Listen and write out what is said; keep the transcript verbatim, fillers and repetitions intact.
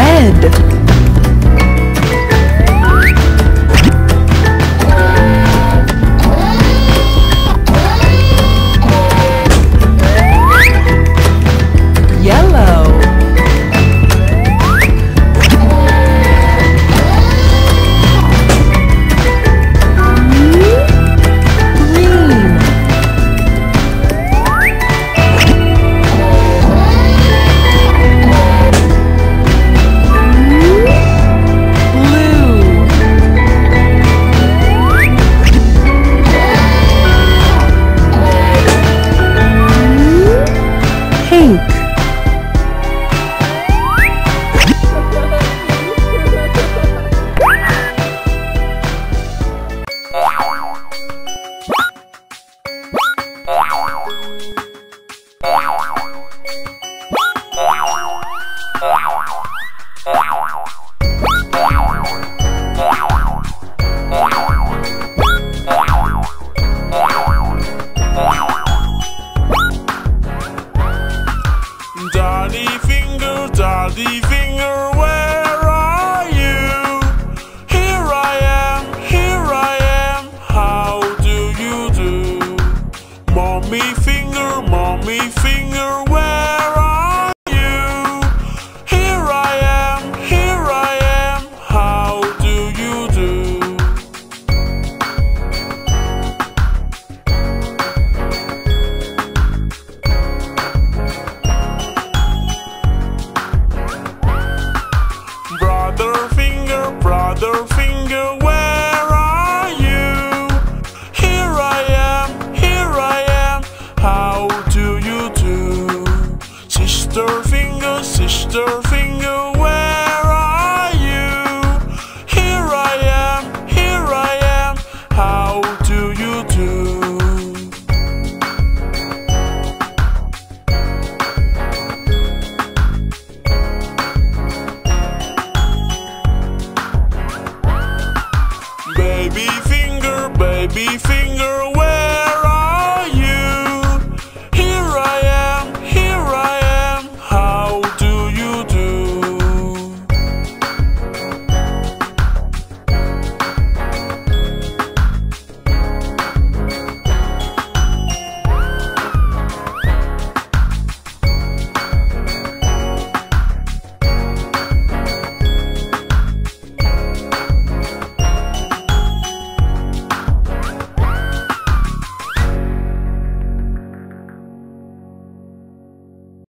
Red. Yellow. Daddy finger, daddy finger, where are you? Here I am, here I am, how do you do? Mommy finger, mommy finger, where are you? Here I am, here I am, how do you do? Brother finger, brother finger, where are you? Here I am, here I am, how do you do? Sister finger, sister finger, where are you? Here I am, here I am, how do you do? Baby finger, baby finger,